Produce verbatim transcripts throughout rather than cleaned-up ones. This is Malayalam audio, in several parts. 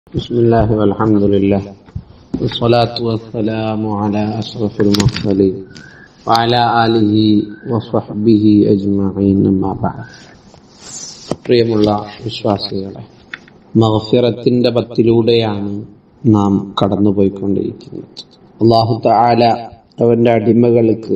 بسم الله والحمد لله والصلاة والسلام على أشرف المرسلين وعلى آله وصحبه أجمعين أما بعد. പ്രിയമുള്ള വിശ്വാസികളെ, മഗ്ഫിറത്തിന്റെ പത്തിലൂടെയാണ് നാം കടന്നുപോയിക്കൊണ്ടിരിക്കുന്നത്. അല്ലാഹു തആല അവന്റെ അടിമകൾക്ക്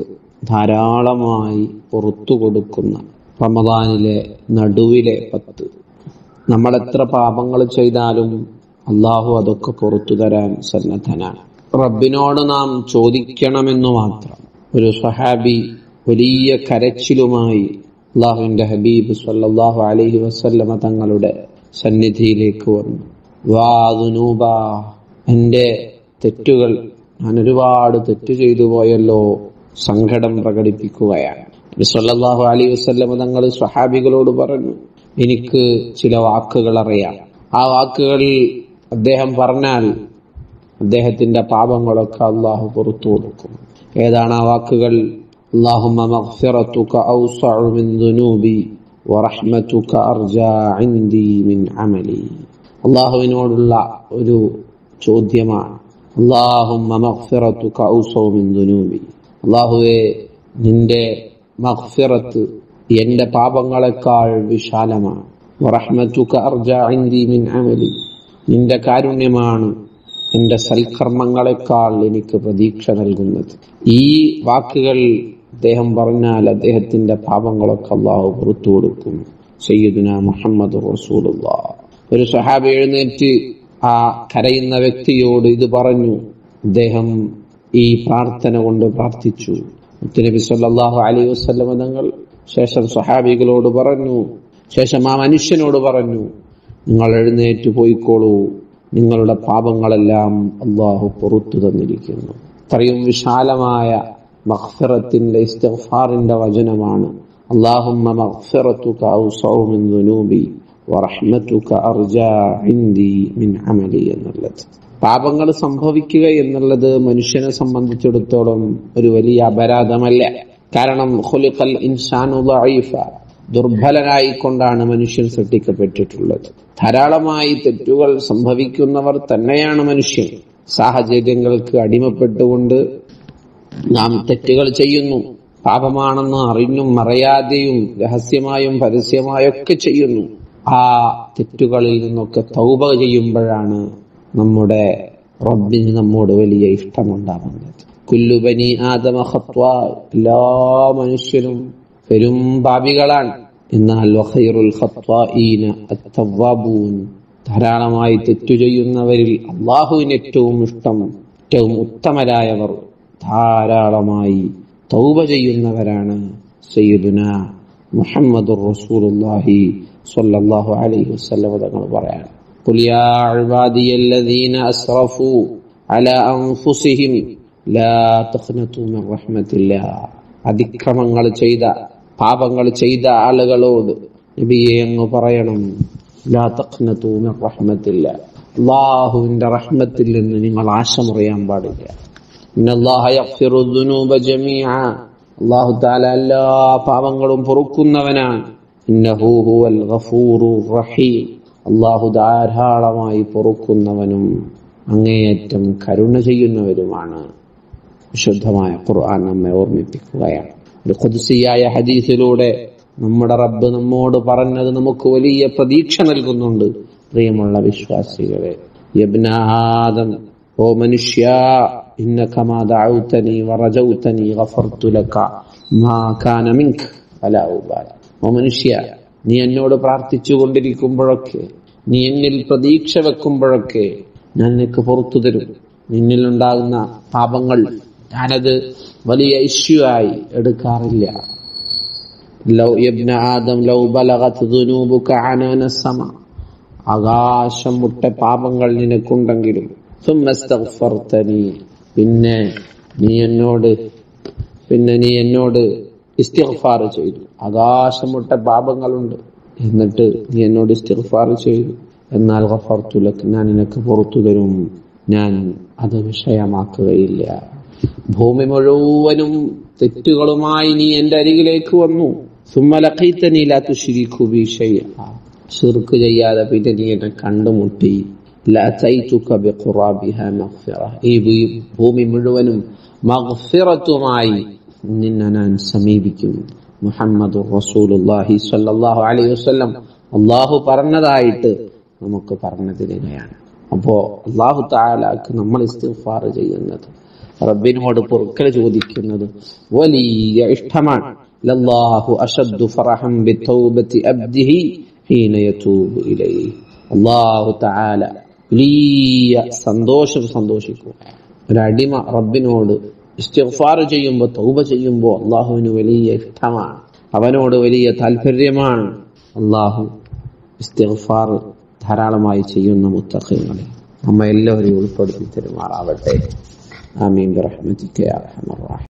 ധാരാളമായി പുറത്തു കൊടുക്കുന്ന റമദാനിലെ നടുവിലെ പത്ത്. നമ്മൾ എത്ര പാപങ്ങൾ ചെയ്താലും അള്ളാഹു അതൊക്കെ പുറത്തു തരാൻ സന്നദ്ധനാണ്. റബ്ബിനോട് നാം ചോദിക്കണമെന്നു മാത്രം. ഒരു സ്വഹാബി വലിയ കരച്ചിലുമായി അള്ളാഹുവിന്റെ ഹബീബ് സല്ലല്ലാഹു അലൈഹി വസല്ലമ തങ്ങളുടെ സന്നിധിയിലേക്ക് വന്നു. വാ ദുനൂബ, എന്റെ തെറ്റുകൾ, ഞാൻ ഒരുപാട് തെറ്റ് ചെയ്തു പോയല്ലോ, സങ്കടം പ്രകടിപ്പിക്കുകയാണ്. സല്ലല്ലാഹു അലൈഹി വസല്ലമ തങ്ങൾ സ്വഹാബികളോട് പറഞ്ഞു, എനിക്ക് ചില വാക്കുകൾ അറിയാം. ആ വാക്കുകൾ അദ്ദേഹം പറഞ്ഞാൽ അദ്ദേഹത്തിന്റെ പാപങ്ങളൊക്കെ അള്ളാഹു പുറത്തു കൊടുക്കും. ഏതാണ് ആ വാക്കുകൾ? അല്ലാഹുമ്മ മഗ്ഫിറതുക ഔസഉ മിൻ ദുനൂബി വറഹ്മതുക അർജാ ഇൻദി മിൻ അമലി. അള്ളാഹുവിനോടുള്ള ഒരു ചോദ്യമാണ്. അല്ലാഹുമ്മ മഗ്ഫിറതുക ഔസഉ മിൻ ദുനൂബി, അള്ളാഹുവേ, നിന്റെ മഗ്ഫിറത്ത് എന്റെ പാപങ്ങളെക്കാൾ വിശാലമാണ്. വറഹ്മതുക അർജാ ഇൻദി മിൻ അമലി, നിന്റെ കാരുണ്യമാണ് എന്റെ സൽക്കർമ്മങ്ങളെക്കാൾ എനിക്ക് പ്രതീക്ഷ നൽകുന്നത്. ഈ വാക്കുകൾ അദ്ദേഹം പറഞ്ഞാൽ അദ്ദേഹത്തിന്റെ പാപങ്ങളൊക്കെ അല്ലാഹു പുറത്തു കൊടുക്കും. സയ്യിദുനാ മുഹമ്മദ് റസൂലുള്ളാഹ്. ഒരു സ്വഹാബി എഴുന്നേറ്റ് ആ കരയുന്ന വ്യക്തിയോട് ഇത് പറഞ്ഞു. അദ്ദേഹം ഈ പ്രാർത്ഥന കൊണ്ട് പ്രാർത്ഥിച്ചു. നബി സല്ലല്ലാഹു അലൈഹി വസല്ലം തങ്ങൾ ശേഷം സ്വഹാബികളോട് പറഞ്ഞു, ശേഷം ആ മനുഷ്യനോട് പറഞ്ഞു, നിങ്ങൾ എഴുന്നേറ്റ് പോയിക്കോളൂ, നിങ്ങളുടെ പാപങ്ങളെല്ലാം അല്ലാഹു പുറത്തു തന്നിരിക്കുന്നു. ഇത്രയും വിശാലമായ മഗ്ഫിറത്തിന്റെ ഇസ്തിഗ്ഫാറിന്റെ വചനമാണ് അല്ലാഹുമ്മ മഗ്ഫിറതുക ഔസഉ മിൻ ദുനൂബി വറഹ്മതുക അർജാ ഇൻദി മിൻ അമലി എന്നുള്ളത്. പാപങ്ങൾ സംഭവിക്കുക എന്നുള്ളത് മനുഷ്യനെ സംബന്ധിച്ചിടത്തോളം ഒരു വലിയ അപരാധമല്ല. കാരണം ഖുലിഖൽ ഇൻസാനു ദഈഫ, ദുർബലനായിക്കൊണ്ടാണ് മനുഷ്യൻ സൃഷ്ടിക്കപ്പെട്ടിട്ടുള്ളത്. ധാരാളമായി തെറ്റുകൾ സംഭവിക്കുന്നവർ തന്നെയാണ് മനുഷ്യൻ. സാഹചര്യങ്ങൾക്ക് അടിമപ്പെട്ടുകൊണ്ട് നാം തെറ്റുകൾ ചെയ്യുന്നു. പാപമാണെന്ന് അറിഞ്ഞും മറയാതെയും രഹസ്യമായും പരസ്യമായും ഒക്കെ ചെയ്യുന്നു. ആ തെറ്റുകളിൽ നിന്നൊക്കെ തൗബ ചെയ്യുമ്പോഴാണ് നമ്മുടെ റബ്ബിന് നമ്മോട് വലിയ ഇഷ്ടമുണ്ടാകുന്നത്. കുല്ലു ബനി ആദമ ഖത്വാ, എല്ലാ മനുഷ്യരും പെരും പാപികളാണ്. എന്നാൽ വഖൈറുൽ ഖത്വാഈന അത്തവ്വാബൂൻ, ധാരാളമായി തെറ്റു ചെയ്യുന്നവരിൽ അല്ലാഹുവിന് ഏറ്റവും ഇഷ്ടം, ഏറ്റവും ഉത്തമരായവർ ധാരാളമായി തൗബ ചെയ്യുന്നവരാണ്. സയ്യിദുനാ മുഹമ്മദുർ റസൂലുള്ളാഹി സ്വല്ലല്ലാഹു അലൈഹി വസല്ലം തങ്ങൾ പറയാണ്, ഖുൽ യാ ഇബാദിയല്ലദീന അസ്റഫൂ അലാ അൻഫുസിഹിം ലാ തഖ്നതു മിർ റഹ്മത്തില്ലാഹ്. അതിക്രമങ്ങൾ ചെയ്ത, പാപങ്ങൾ ചെയ്ത ആളുകളോട് നബിയെ അങ്ങ് പറയണം, ലാ തഖ്നതു മിർ റഹ്മത്തില്ലാഹ്, അല്ലാഹുവിന്റെ റഹ്മത്തിൽ നിന്ന് നിങ്ങൾ ആശമുറിയാൻ പാടില്ല. ഇന്നല്ലാഹ യഗ്ഫിറു ദുനൂബ ജമീഅ, അല്ലാഹു തആല എല്ലാ പാപങ്ങളും പൊറുക്കുന്നവനാണ്. ഇന്നഹു ഹുവൽ ഗഫൂറുർ റഹീം, അല്ലാഹു ധാരാളമായി പൊറുക്കുന്നവനും അങ്ങേയറ്റം കരുണ ചെയ്യുന്നവരുമാണ്. വിശുദ്ധമായ ഖുർആൻ നമ്മെ ഓർമ്മിപ്പിക്കുകയാണ്. ഒരു ഖുദ്സിയായ ഹദീസിലൂടെ നമ്മുടെ റബ്ബ് നമ്മോട് പറഞ്ഞത് നമുക്ക് വലിയ പ്രതീക്ഷ നൽകുന്നുണ്ട്. പ്രിയമുള്ള വിശ്വാസികളെ, യബ്ന ആദം, ഓ മനുഷ്യ, ഇന്നക മാ ദഅൗതനി വറജൗതനി ഗഫർതു ലക മാ കാന മിൻക വലാ ഉബാലി. ഓ മനുഷ്യ, നീ എന്നോട് പ്രാർത്ഥിച്ചു കൊണ്ടിരിക്കുമ്പോഴൊക്കെ, നീ എന്നിൽ പ്രതീക്ഷ വെക്കുമ്പോഴൊക്കെ ഞാൻ നിനക്ക് പുറത്തു തരും. നിന്നിലുണ്ടാകുന്ന പാപങ്ങൾ ഞാനത് വലിയ ഇഷ്യൂ ആയി എടുക്കാറില്ല. ലൗ യബ്ന ആദം ലൗ ബലഗത് ദുനൂബുക അനാന സമ, ആകാശം മുട്ട പാപങ്ങൾ നിനക്കുണ്ടെങ്കിലും സുമ്മസ്തഗ്ഫർതനി, പിന്നെ നീ എന്നോട് പിന്നെ നീ എന്നോട് ഇസ്തിഗ്ഫാർ ചെയ്തു. ആകാശം മുട്ട പാപങ്ങളുണ്ട്, എന്നിട്ട് നീ എന്നോട് ഇസ്തിഗ്ഫാർ ചെയ്തു, എന്നാൽ ഗഫർതു ലക, ഞാൻ നിനക്ക് പുറത്തു തരും, ഞാൻ അത് വിഷയമാക്കുകയില്ല. ഭൂമി മുഴുവനും തെറ്റുകളുമായി നീ എന്റെ അരികിലേക്ക് വന്നു. സുമ്മ ലഖീതനി ലാ തുശ്രികു ബി ശൈഅ, ശിർക്ക് ചെയ്യാതെ പിന്നെ നീ എന്നെ കണ്ടുമുട്ടി, ലഅതൈതുക ബിഖുറാബിഹാ മഗ്ഫിറ, ഈ ഭൂമി മുഴുവനും മഗ്ഫിറത്തുമായി നിന്നെ ഞാൻ സമീപിക്കും. മുഹമ്മദുർ റസൂലുള്ളാഹി സ്വല്ലല്ലാഹു അലൈഹി വസല്ലം അല്ലാഹു പറഞ്ഞതായിട്ട് നമുക്ക് പറഞ്ഞു തരികയാണ്. അപ്പോ അല്ലാഹു തആലക്ക് നമ്മൾ ഇസ്തിഗ്ഫാർ ചെയ്യുന്നത്, റബ്ബിനോട് പൊറുക്കൽ ചോദിക്കുന്നത് വലിയ ഇഷ്ടമാണ്. ലല്ലാഹു അശദ്ദു ഫറഹൻ ബിതൗബതി അബ്ദിഹി ഹീന യതൂബു ഇലൈഹി. അല്ലാഹു തആല വലിയ സന്തോഷം സന്തോഷിക്കും. ഒരു അടിമ റബ്ബിനോട് ഇസ്തിഗ്ഫാർ ചെയ്യുമ്പോൾ, തൗബ ചെയ്യുമ്പോൾ അല്ലാഹുവിന് വലിയ ഇഷ്ടമാണ്, അവനോട് വലിയ താല്പര്യമാണ്. അല്ലാഹു ഇസ്തിഗ്ഫാർ ധാരാളമായി ചെയ്യുന്ന മുത്തഖീങ്ങളെ നമ്മ എല്ലാവരെയും ഉൾപ്പെടുത്തി തരുമാറാവട്ടെ. ആമീൻ ബിറഹ്മതിക യാ അർഹമർ റഹീം.